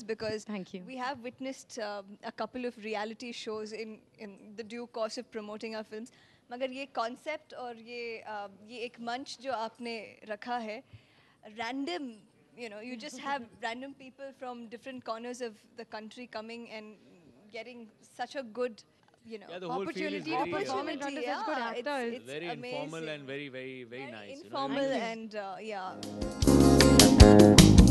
because Thank you. we have witnessed a couple of reality shows in the due course of promoting our films. मगर ये concept और ये एक मंच जो आपने रखा है, random, you just have random people from different corners of the country coming and getting such a good, Yeah, the whole feel is opportunity to very, perform in front of such good actors. it's very informal amazing. and very, very, very Very nice. informal You know, and yeah.